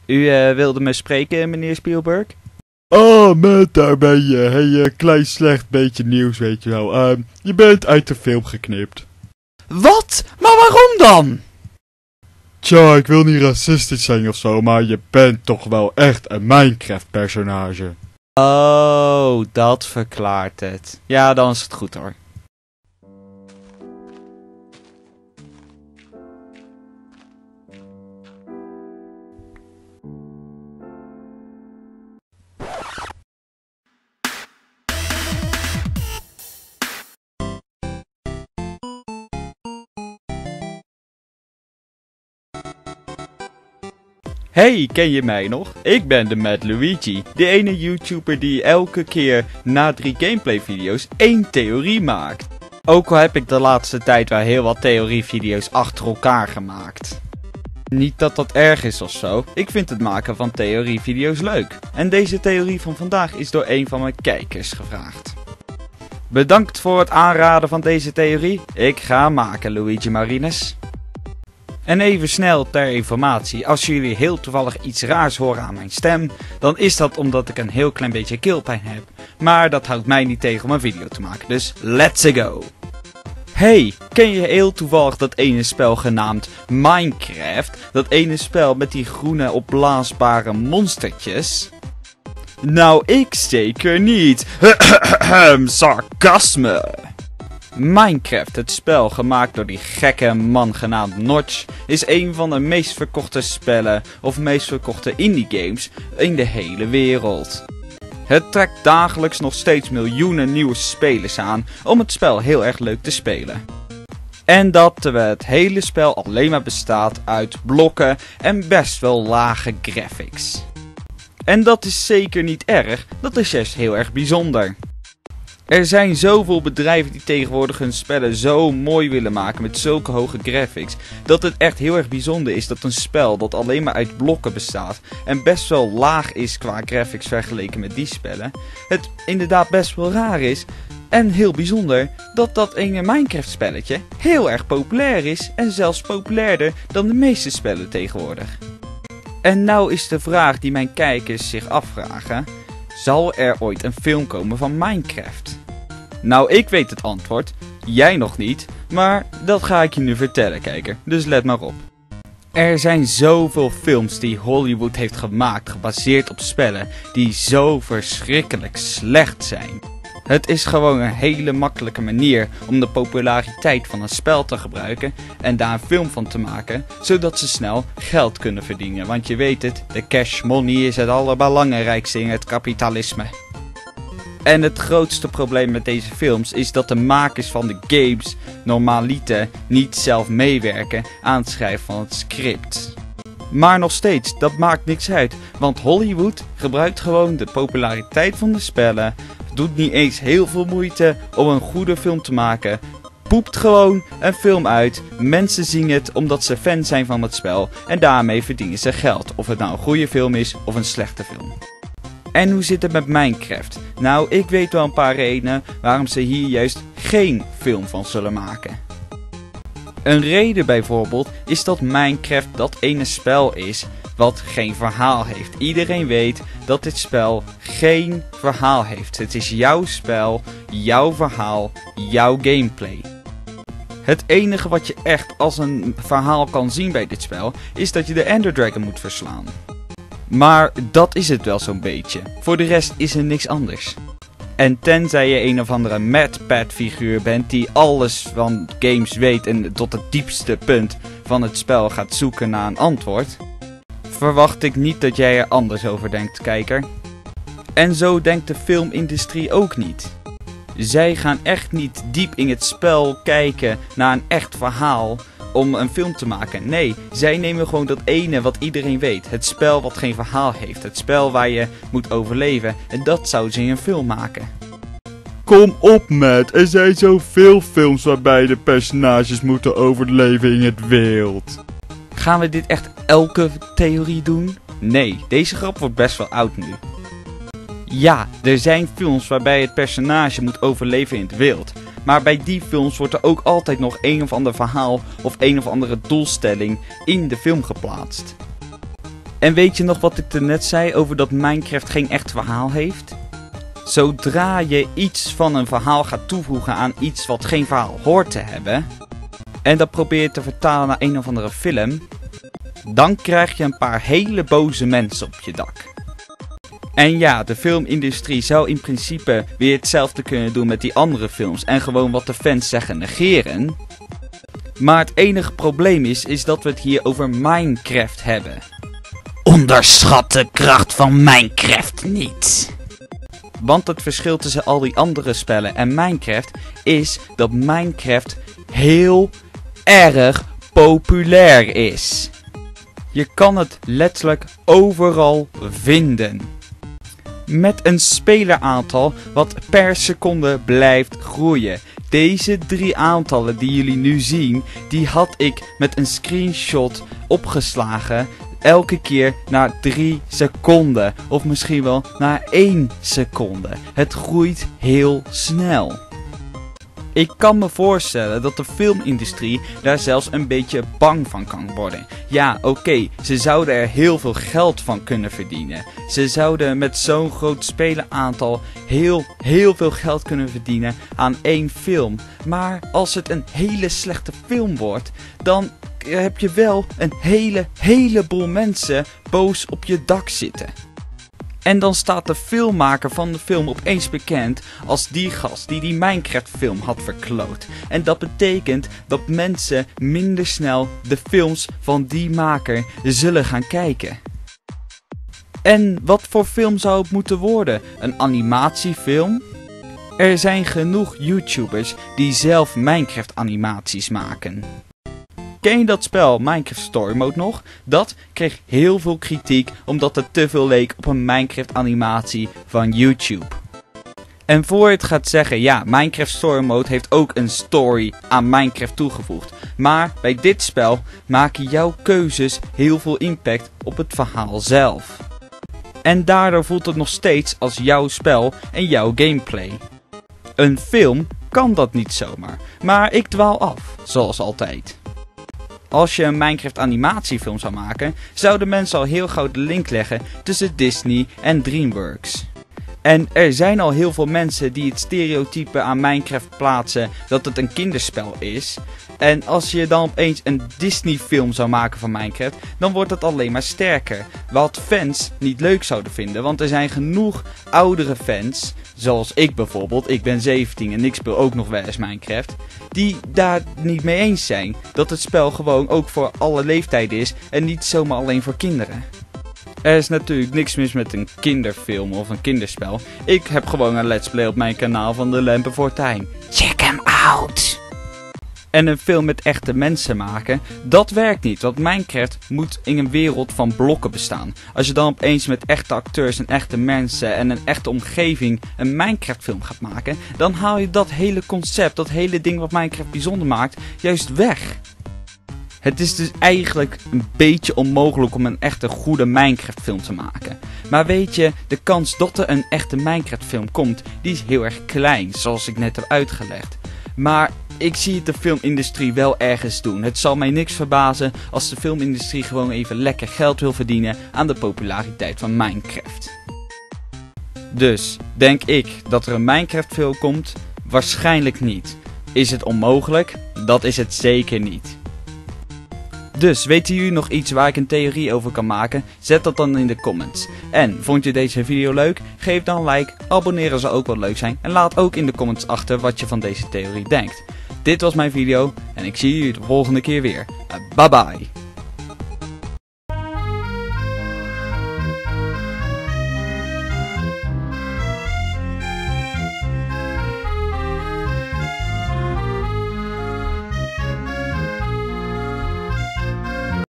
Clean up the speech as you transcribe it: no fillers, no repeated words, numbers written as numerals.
U wilde me spreken, meneer Spielberg? Oh, Matt, daar ben je. Hey, klein slecht beetje nieuws, weet je wel. Je bent uit de film geknipt. Wat? Maar waarom dan? Tja, ik wil niet racistisch zijn of zo, maar je bent toch wel echt een Minecraft-personage. Oh, dat verklaart het. Ja, dan is het goed hoor. Hey, ken je mij nog? Ik ben de Mad Luigi, de ene YouTuber die elke keer na 3 gameplay video's 1 theorie maakt. Ook al heb ik de laatste tijd wel heel wat theorievideo's achter elkaar gemaakt. Niet dat dat erg is of zo, ik vind het maken van theorievideo's leuk. En deze theorie van vandaag is door een van mijn kijkers gevraagd. Bedankt voor het aanraden van deze theorie, ik ga maken Luigi Marines. En even snel ter informatie, als jullie heel toevallig iets raars horen aan mijn stem, dan is dat omdat ik een heel klein beetje keelpijn heb. Maar dat houdt mij niet tegen om een video te maken, dus let's go! Hey, ken je heel toevallig dat ene spel genaamd Minecraft? Dat ene spel met die groene opblaasbare monstertjes? Nou, ik zeker niet. Sarcasme! Minecraft, het spel gemaakt door die gekke man genaamd Notch, is een van de meest verkochte spellen of meest verkochte indie games in de hele wereld. Het trekt dagelijks nog steeds miljoenen nieuwe spelers aan om het spel heel erg leuk te spelen. En dat terwijl het hele spel alleen maar bestaat uit blokken en best wel lage graphics. En dat is zeker niet erg, dat is juist heel erg bijzonder. Er zijn zoveel bedrijven die tegenwoordig hun spellen zo mooi willen maken met zulke hoge graphics, dat het echt heel erg bijzonder is dat een spel dat alleen maar uit blokken bestaat en best wel laag is qua graphics vergeleken met die spellen, het inderdaad best wel raar is en heel bijzonder dat dat ene Minecraft spelletje heel erg populair is en zelfs populairder dan de meeste spellen tegenwoordig. En nou is de vraag die mijn kijkers zich afvragen: zal er ooit een film komen van Minecraft? Nou, ik weet het antwoord. Jij nog niet. Maar dat ga ik je nu vertellen, kijker. Dus let maar op. Er zijn zoveel films die Hollywood heeft gemaakt gebaseerd op spellen die zo verschrikkelijk slecht zijn. Het is gewoon een hele makkelijke manier om de populariteit van een spel te gebruiken en daar een film van te maken, zodat ze snel geld kunnen verdienen. Want je weet het, de cash money is het allerbelangrijkste in het kapitalisme. En het grootste probleem met deze films is dat de makers van de games normaliter niet zelf meewerken aan het schrijven van het script. Maar nog steeds, dat maakt niks uit, want Hollywood gebruikt gewoon de populariteit van de spellen, doet niet eens heel veel moeite om een goede film te maken, poept gewoon een film uit, mensen zien het omdat ze fan zijn van het spel en daarmee verdienen ze geld, of het nou een goede film is of een slechte film. En hoe zit het met Minecraft? Nou, ik weet wel een paar redenen waarom ze hier juist geen film van zullen maken. Een reden bijvoorbeeld is dat Minecraft dat ene spel is wat geen verhaal heeft. Iedereen weet dat dit spel geen verhaal heeft. Het is jouw spel, jouw verhaal, jouw gameplay. Het enige wat je echt als een verhaal kan zien bij dit spel is dat je de Ender Dragon moet verslaan. Maar dat is het wel zo'n beetje. Voor de rest is er niks anders. En tenzij je een of andere MadPad figuur bent die alles van games weet en tot het diepste punt van het spel gaat zoeken naar een antwoord, verwacht ik niet dat jij er anders over denkt, kijker. En zo denkt de filmindustrie ook niet. Zij gaan echt niet diep in het spel kijken naar een echt verhaal om een film te maken. Nee, zij nemen gewoon dat ene wat iedereen weet. Het spel wat geen verhaal heeft. Het spel waar je moet overleven. En dat zouden ze in een film maken. Kom op, Matt. Er zijn zoveel films waarbij de personages moeten overleven in het wild. Gaan we dit echt elke theorie doen? Nee, deze grap wordt best wel oud nu. Ja, er zijn films waarbij het personage moet overleven in het wild. Maar bij die films wordt er ook altijd nog een of ander verhaal of een of andere doelstelling in de film geplaatst. En weet je nog wat ik er net zei over dat Minecraft geen echt verhaal heeft? Zodra je iets van een verhaal gaat toevoegen aan iets wat geen verhaal hoort te hebben, en dat probeer je te vertalen naar een of andere film, dan krijg je een paar hele boze mensen op je dak. En ja, de filmindustrie zou in principe weer hetzelfde kunnen doen met die andere films en gewoon wat de fans zeggen negeren. Maar het enige probleem is dat we het hier over Minecraft hebben. Onderschat de kracht van Minecraft niet. Want het verschil tussen al die andere spellen en Minecraft is dat Minecraft heel erg populair is. Je kan het letterlijk overal vinden. Met een speleraantal wat per seconde blijft groeien. Deze 3 aantallen die jullie nu zien, die had ik met een screenshot opgeslagen. Elke keer na 3 seconden. Of misschien wel na 1 seconde. Het groeit heel snel. Ik kan me voorstellen dat de filmindustrie daar zelfs een beetje bang van kan worden. Ja, oké, ze zouden er heel veel geld van kunnen verdienen. Ze zouden met zo'n groot spelenaantal heel veel geld kunnen verdienen aan 1 film. Maar als het een hele slechte film wordt, dan heb je wel een heleboel mensen boos op je dak zitten. En dan staat de filmmaker van de film opeens bekend als die gast die Minecraft film had verkloot. En dat betekent dat mensen minder snel de films van die maker zullen gaan kijken. En wat voor film zou het moeten worden? Een animatiefilm? Er zijn genoeg YouTubers die zelf Minecraft animaties maken. Ken je dat spel Minecraft Story Mode nog? Dat kreeg heel veel kritiek omdat het te veel leek op een Minecraft animatie van YouTube. En voor je het gaat zeggen, ja, Minecraft Story Mode heeft ook een story aan Minecraft toegevoegd. Maar bij dit spel maken jouw keuzes heel veel impact op het verhaal zelf. En daardoor voelt het nog steeds als jouw spel en jouw gameplay. Een film kan dat niet zomaar, maar ik dwaal af, zoals altijd. Als je een Minecraft animatiefilm zou maken, zouden mensen al heel gauw de link leggen tussen Disney en DreamWorks. En er zijn al heel veel mensen die het stereotype aan Minecraft plaatsen dat het een kinderspel is. En als je dan opeens een Disney film zou maken van Minecraft, dan wordt het alleen maar sterker. Wat fans niet leuk zouden vinden, want er zijn genoeg oudere fans, zoals ik bijvoorbeeld, ik ben 17 en ik speel ook nog wel eens Minecraft, die daar niet mee eens zijn. Dat het spel gewoon ook voor alle leeftijden is en niet zomaar alleen voor kinderen. Er is natuurlijk niks mis met een kinderfilm of een kinderspel. Ik heb gewoon een let's play op mijn kanaal van de Lampen Fortuin. Check hem out! En een film met echte mensen maken, dat werkt niet. Want Minecraft moet in een wereld van blokken bestaan. Als je dan opeens met echte acteurs en echte mensen en een echte omgeving een Minecraft film gaat maken, dan haal je dat hele concept, dat hele ding wat Minecraft bijzonder maakt, juist weg. Het is dus eigenlijk een beetje onmogelijk om een echte goede Minecraft film te maken. Maar weet je, de kans dat er een echte Minecraft film komt, die is heel erg klein, zoals ik net heb uitgelegd. Maar ik zie het de filmindustrie wel ergens doen. Het zal mij niks verbazen als de filmindustrie gewoon even lekker geld wil verdienen aan de populariteit van Minecraft. Dus, denk ik dat er een Minecraft film komt? Waarschijnlijk niet. Is het onmogelijk? Dat is het zeker niet. Dus, weten jullie nog iets waar ik een theorie over kan maken? Zet dat dan in de comments. En, vond je deze video leuk? Geef dan een like, abonneren zou ook wel leuk zijn. En laat ook in de comments achter wat je van deze theorie denkt. Dit was mijn video en ik zie jullie de volgende keer weer. Bye bye!